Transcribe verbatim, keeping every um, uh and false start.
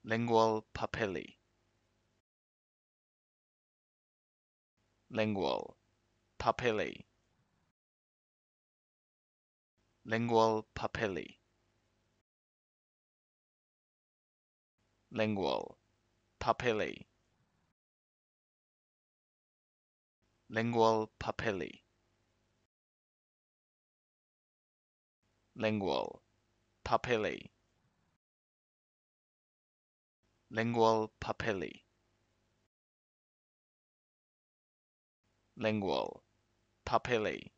Lingual papillae. Lingual papillae. Lingual papillae. Lingual papillae. Lingual papillae. Lingual papillae. Lingual papillae. Lingual papillae.